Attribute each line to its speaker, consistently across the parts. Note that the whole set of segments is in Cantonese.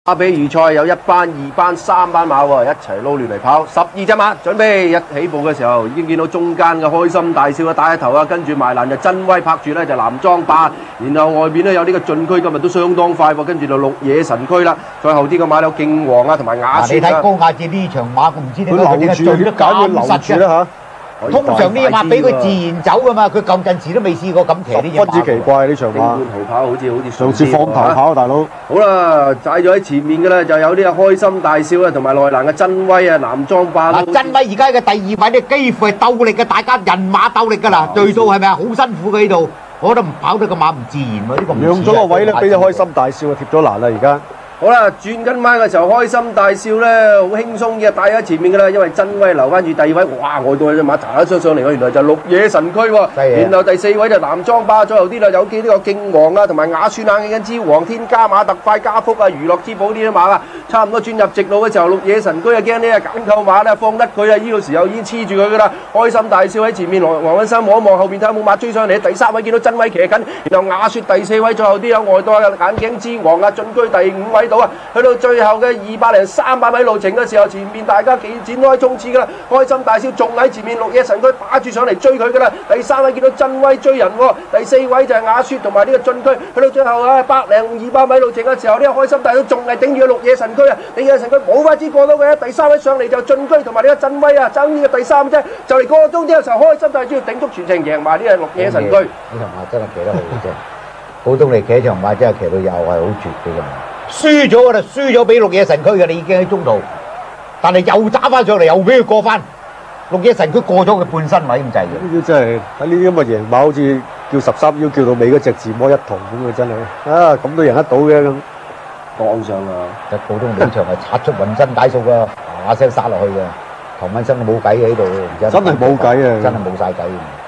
Speaker 1: 打比預賽有1班、2班、3班馬喎，一齊撈亂嚟跑，12隻馬準備一起步嘅時候，已經見到中間嘅開心大笑打一頭啊，跟住埋欄就真威拍住咧就南莊霸，然後外邊咧有呢個進區今日都相當快喎，跟住就綠野神區啦，再後啲嘅馬有勁王啊同埋雅雪
Speaker 2: 你睇高雅智呢場馬，我唔知點解佢點解最得咁實嘅嚇。通常呢隻馬俾佢自然走噶嘛，佢舊陣時都未試過咁騎呢隻馬。
Speaker 3: 十分之奇怪呢場馬。
Speaker 1: 豪跑好似
Speaker 3: 上次放頭跑啊，大佬。
Speaker 1: 好啦，踩咗喺前面嘅咧就有呢個開心大笑啊，同埋內欄嘅真威啊，南莊霸。
Speaker 2: 嗱，真威而家嘅第二位咧，幾乎係鬥力嘅，大家人馬鬥力㗎啦，對數係咪啊？好辛苦嘅呢度，我覺得唔跑得個馬唔自然喎，呢個唔似。
Speaker 3: 讓咗個位咧，俾隻開心大笑啊，貼咗欄啦而家。
Speaker 1: 好啦，轉緊彎嘅時候，開心大笑咧，好輕鬆嘅帶喺前面嘅啦，因為真威留翻住第二位，哇！外到隻馬查一張上嚟，原來就綠野神區喎。然後第4位就南莊霸，最後啲啦有幾呢個勁王啊，同埋雅雪冷嘅之皇天加馬特快加福啊，娛樂之寶呢啲馬啊，差唔多轉入直路嘅時候，綠野神區啊驚呢個揀購馬咧放得佢啊，呢個時候已經黐住佢噶啦，開心大笑喺前面，黃韻生望一望後邊睇下冇馬追上嚟，第3位見到真威騎緊，然後雅雪第4位，最後啲有外到眼鏡之王啊，進居第5位度啊，去到最後嘅200零300米路程嘅時候，前面大家展開衝刺噶啦，開心大笑仲喺前面，綠野神區打住上嚟追佢噶啦，第3位見到真威追人喎，第4位就係雅雪同埋呢個進區，去到最後啊100零200米路程嘅時候，呢個開心大笑仲係頂住個綠野神區啊，綠野神區冇法子過到嘅，第3位上嚟就進區同埋呢個真威啊，爭呢個第3啫，就嚟個鐘之後時候開心大笑頂足全程贏埋呢個綠野神區。
Speaker 2: 呢場馬真係騎得好啫，普通嚟騎場馬真係騎到又係好絕嘅啫。輸咗㗎啦，輸咗俾綠野神區嘅，你已經喺中途，但係又揸翻上嚟，又俾佢過翻。綠野神區過咗佢半身位咁滯嘅。
Speaker 3: 呢啲真係喺呢啲咁嘅贏馬，好似叫13腰叫到尾嗰隻字魔一同咁嘅真係啊！咁都贏得到嘅咁，
Speaker 1: 講上啊！
Speaker 2: 就普通呢場係擦出渾身解數㗎，嗱聲殺落去嘅，唐文生都冇計喺度，
Speaker 3: 真係冇計啊！
Speaker 2: 真係冇晒計。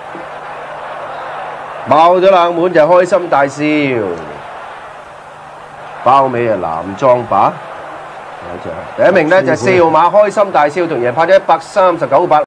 Speaker 1: 爆咗冷門就開心大笑。包尾啊，南莊霸，第1名呢就係4號馬開心大笑，同贏拍咗139.8。